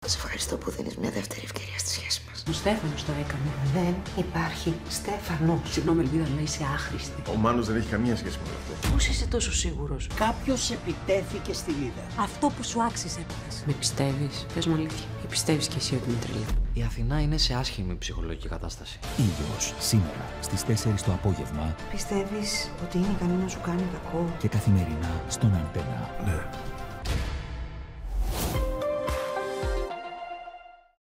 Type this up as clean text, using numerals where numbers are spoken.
Σε ευχαριστώ που δίνεις μια δεύτερη ευκαιρία στη σχέση μας. Ο Στέφανος το έκανε. Δεν υπάρχει Στέφανος. Συγγνώμη, Ελβίδα, αλλά είσαι άχρηστη. Ο Μάνος δεν έχει καμία σχέση με αυτό. Πώς είσαι τόσο σίγουρος? Κάποιος επιτέθηκε στη Λίδα. Αυτό που σου άξιζε έπαθες. Με πιστεύεις? Πες μου αλήθεια. Ή πιστεύεις κι εσύ ότι είμαι τρελή? Η Αθηνά είναι σε άσχημη ψυχολογική κατάσταση. Ήλιος, σήμερα στις 4 το απόγευμα Πιστεύεις ότι είναι ικανό να σου κάνει κακό? και καθημερινά στον Αντένα. Ναι.